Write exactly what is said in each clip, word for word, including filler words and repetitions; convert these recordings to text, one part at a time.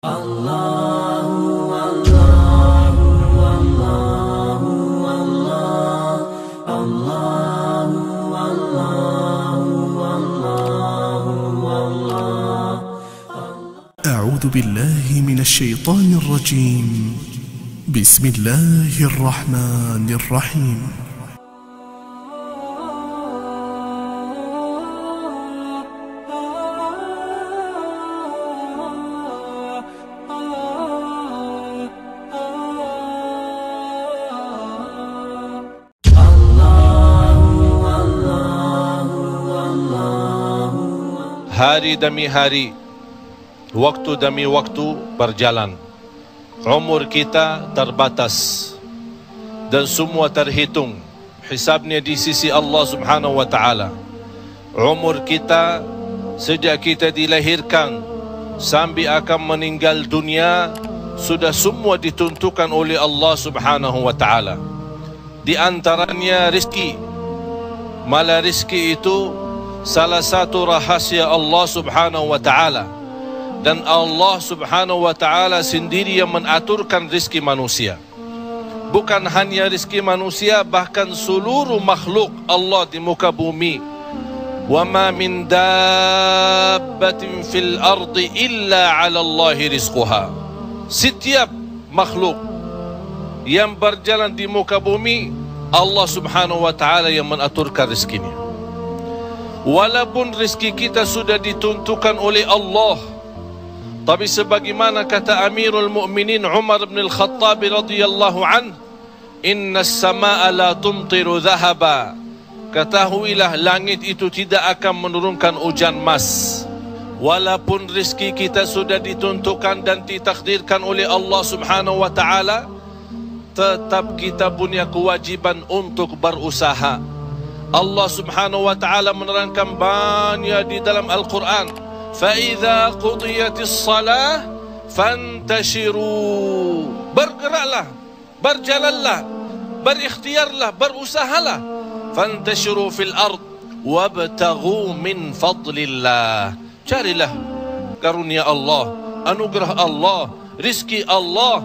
Allahu Allahu Allahu Allah Allahu Allahu Allahu Allah. أعوذ بالله من الشيطان الرجيم. بسم الله الرحمن الرحيم. Hari demi hari, waktu demi waktu berjalan. Umur kita terbatas dan semua terhitung hisabnya di sisi Allah Subhanahu wa taala. Umur kita sejak kita dilahirkan sampai akan meninggal dunia sudah semua ditentukan oleh Allah Subhanahu wa taala. Di antaranya rezeki. Malah rezeki itu salah satu rahasia Allah Subhanahu wa taala, dan Allah Subhanahu wa taala sendiri yang mengaturkan rezeki manusia. Bukan hanya rezeki manusia, bahkan seluruh makhluk Allah di muka bumi. Wa ma min dabbatin fil ardi illa 'ala Allahi rizquha. Setiap makhluk yang berjalan di muka bumi, Allah Subhanahu wa taala yang mengaturkan rezekinya. Walaupun rezeki kita sudah ditentukan oleh Allah, tapi sebagaimana kata Amirul Mukminin Umar bin Al-Khattab radhiyallahu an, inna as-samaa'a la tumtiru dhahaba. Ketahuilah langit itu tidak akan menurunkan hujan emas. Walaupun rezeki kita sudah ditentukan dan ditakdirkan oleh Allah Subhanahu wa taala, tetap kita punya kewajiban untuk berusaha. Allah Subhanahu wa taala menerangkan banyak di dalam Al-Quran, fa idza qudiyatis salah fantashiru. Bergeraklah, berjalanlah, berikhtiarlah, berusahalah. Fantashiru fil ard wabtaghu min fadlillah. Carilah karunia Allah, anugerah Allah, rizki Allah.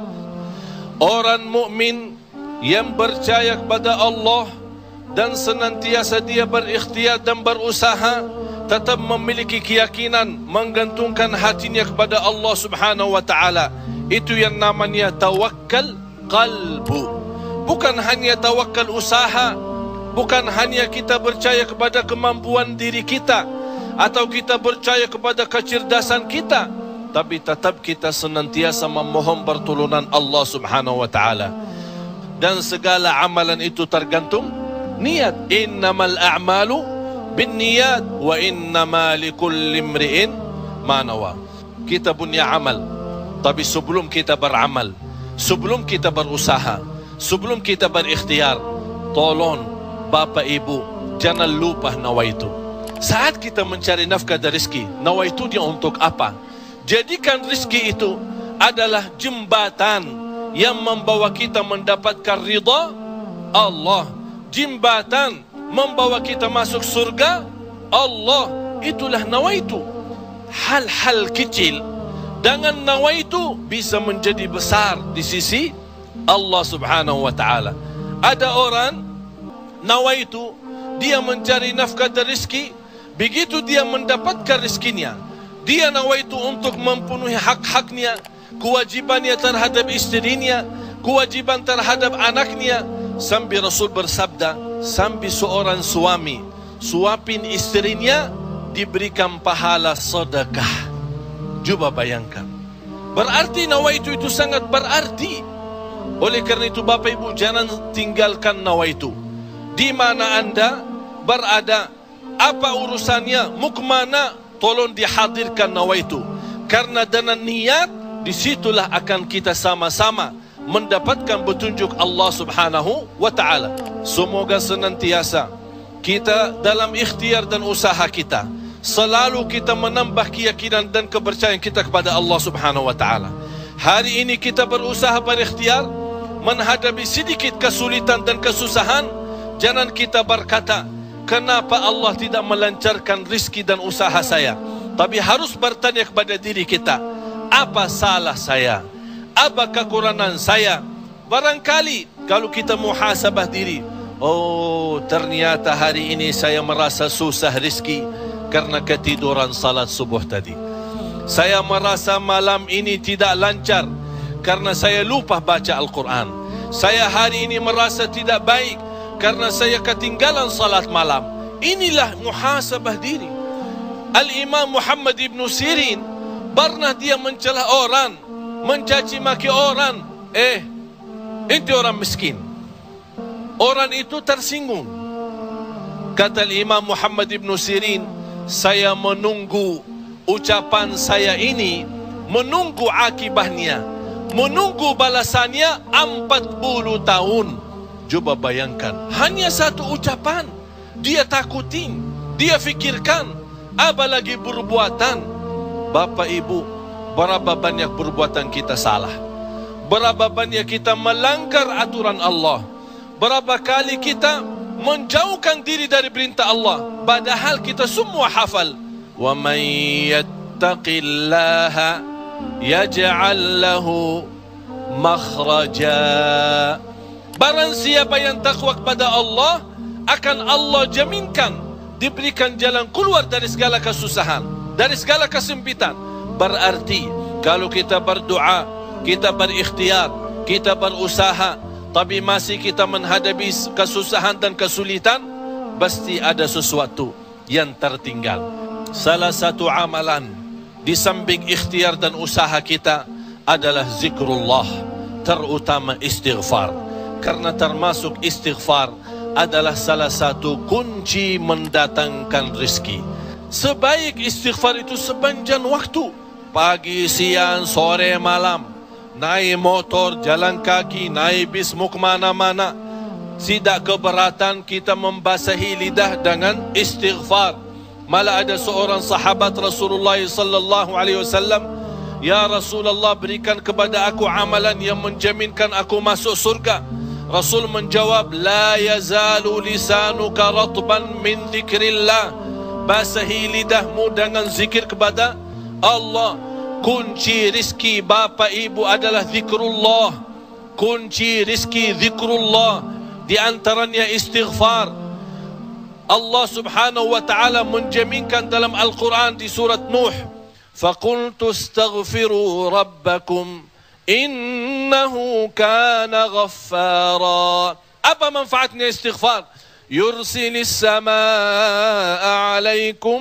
Orang mukmin yang percaya kepada Allah dan senantiasa dia berikhtiar dan berusaha, tetap memiliki keyakinan, menggantungkan hatinya kepada Allah Subhanahu wa taala. Itu yang namanya tawakkal qalbu. Bukan hanya tawakkal usaha, bukan hanya kita percaya kepada kemampuan diri kita atau kita percaya kepada kecerdasan kita, tapi tetap kita senantiasa memohon pertolongan Allah Subhanahu wa taala. Dan segala amalan itu tergantung niat. Innamal a'malu binniyat wa innama likulli imri'in ma nawa. Kita punya amal, tapi sebelum kita beramal, sebelum kita berusaha, sebelum kita berikhtiar, tolong Bapak Ibu jangan lupa nawaitu. Saat kita mencari nafkah dan rezeki, nawaitu dia untuk apa? Jadikan rezeki itu adalah jembatan yang membawa kita mendapatkan ridha Allah, jembatan membawa kita masuk surga Allah. Itulah nawaitu. Hal-hal kecil dengan nawaitu bisa menjadi besar di sisi Allah Subhanahu wa taala. Ada orang nawaitu dia mencari nafkah dan rezeki, begitu dia mendapatkan rezekinya, dia nawaitu untuk memenuhi hak-haknya, kewajibannya terhadap istrinya, kewajiban terhadap anaknya. Sampai Rasul bersabda, sampai seorang suami suapin istrinya diberikan pahala sedekah. Coba bayangkan, berarti nawaitu itu sangat berarti. Oleh kerana itu Bapak Ibu jangan tinggalkan nawaitu. Di mana anda berada, apa urusannya, mau kemana, tolong dihadirkan nawaitu. Karena dengan niat, disitulah akan kita sama-sama mendapatkan petunjuk Allah Subhanahu wa taala. Semoga senantiasa kita dalam ikhtiar dan usaha kita, selalu kita menambah keyakinan dan kepercayaan kita kepada Allah Subhanahu wa taala. Hari ini kita berusaha berikhtiar, menghadapi sedikit kesulitan dan kesusahan, jangan kita berkata, kenapa Allah tidak melancarkan rezeki dan usaha saya? Tapi harus bertanya kepada diri kita, Apa salah saya? Apa kekurangan saya? Barangkali kalau kita muhasabah diri, oh ternyata hari ini saya merasa susah rezeki karena ketiduran salat subuh tadi. Saya merasa malam ini tidak lancar karena saya lupa baca Al-Quran. Saya hari ini merasa tidak baik karena saya ketinggalan salat malam. Inilah muhasabah diri. Al-Imam Muhammad ibn Sirin pernah dia mencela orang, mencaci maki orang. Eh, itu orang miskin. Orang itu tersinggung. Kata Imam Muhammad ibn Sirin, saya menunggu ucapan saya ini, menunggu akibahnya, menunggu balasannya empat puluh tahun. Coba bayangkan, hanya satu ucapan dia takutin, dia fikirkan, apalagi perbuatan. Bapak Ibu, berapa banyak perbuatan kita salah, berapa banyak kita melanggar aturan Allah, berapa kali kita menjauhkan diri dari perintah Allah, padahal kita semua hafal. Wa man yattaqillaha yaj'al lahu makhraja. Barang siapa yang takwa kepada Allah, akan Allah jaminkan diberikan jalan keluar dari segala kesusahan, dari segala kesempitan. Berarti kalau kita berdoa, kita berikhtiar, kita berusaha, tapi masih kita menghadapi kesusahan dan kesulitan, pasti ada sesuatu yang tertinggal. Salah satu amalan di samping ikhtiar dan usaha kita adalah zikrullah, terutama istighfar. Karena termasuk istighfar adalah salah satu kunci mendatangkan rezeki. Sebaik istighfar itu sepanjang waktu, pagi, siang, sore, malam. Naik motor, jalan kaki, naik bis, mau kemana-mana, tidak keberatan kita membasahi lidah dengan istighfar. Malah ada seorang sahabat Rasulullah sallallahu alaihi wasallam, ya Rasulullah, berikan kepada aku amalan yang menjaminkan aku masuk surga. Rasul menjawab, la yazalu lisanuka ratban min zikrillah. Basahi lidahmu dengan zikir kepada Allah. Kunci rizki Bapak Ibu adalah zikrullah. Kunci rizki zikrullah, di antaranya istighfar. Allah subhanahu wa ta'ala menjaminkan dalam Al-Quran di surat Nuh, faqultu astaghfiru rabbakum innahu kana ghaffara. Apa manfaatnya istighfar? Yursilis samaa alaikum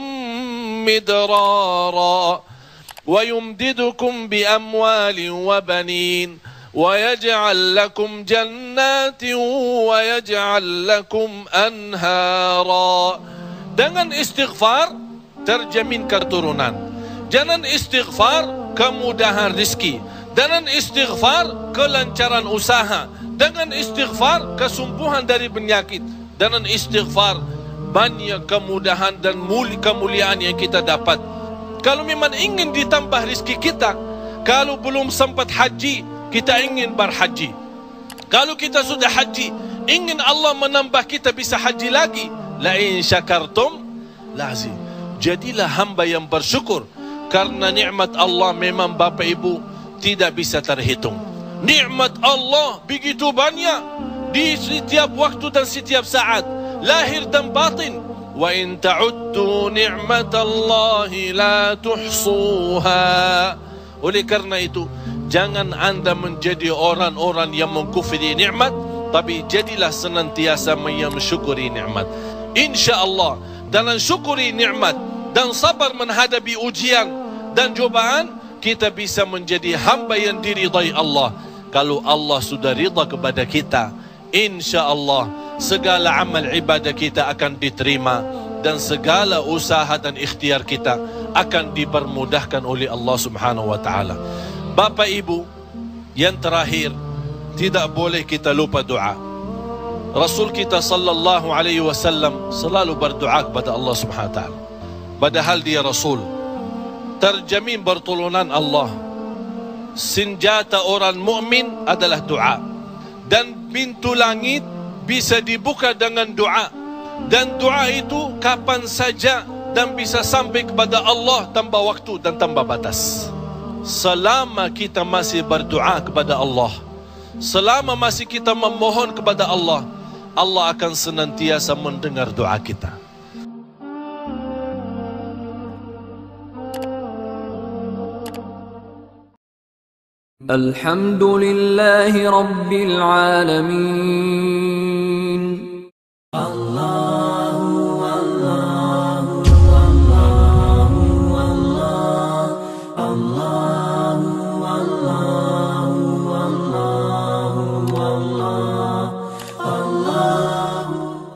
midrara wa yumdidukum bi amwalin wa banin wa yaj'al lakum jannatin wa yaj'al lakum anhara. Dengan istighfar terjamin keturunan. Dengan istighfar kemudahan rezeki. Dengan istighfar kelancaran usaha. Dengan istighfar kesembuhan dari penyakit. Dengan istighfar banyak kemudahan dan muli kemuliaan yang kita dapat. Kalau memang ingin ditambah rezeki kita, kalau belum sempat haji, kita ingin berhaji. Kalau kita sudah haji, ingin Allah menambah kita bisa haji lagi. La in syakartum lazi. Jadilah hamba yang bersyukur, karena nikmat Allah memang Bapak Ibu tidak bisa terhitung. Nikmat Allah begitu banyak di setiap waktu dan setiap saat, lahir dan batin. Wa in ta'uddu ni'matallahi la tuhsuha. Oleh karena itu, jangan anda menjadi orang-orang yang mengkufri nikmat, tapi jadilah senantiasa mensyukuri nikmat. InsyaAllah dengan syukuri nikmat dan sabar menghadapi ujian dan cobaan, kita bisa menjadi hamba yang diridai Allah. Kalau Allah sudah rida kepada kita, InsyaAllah segala amal ibadah kita akan diterima, dan segala usaha dan ikhtiar kita akan dipermudahkan oleh Allah subhanahu wa ta'ala. Bapak Ibu, yang terakhir, tidak boleh kita lupa doa. Rasul kita sallallahu alaihi wasallam selalu berdoa kepada Allah subhanahu wa ta'ala. Padahal dia Rasul, terjamin pertolongan Allah. Senjata orang mukmin adalah doa, dan pintu langit bisa dibuka dengan doa, dan doa itu kapan saja dan bisa sampai kepada Allah tanpa waktu dan tanpa batas. selama kita masih berdoa kepada Allah, selama masih kita memohon kepada Allah, Allah akan senantiasa mendengar doa kita. Alhamdulillahi Rabbil Alamin. Allah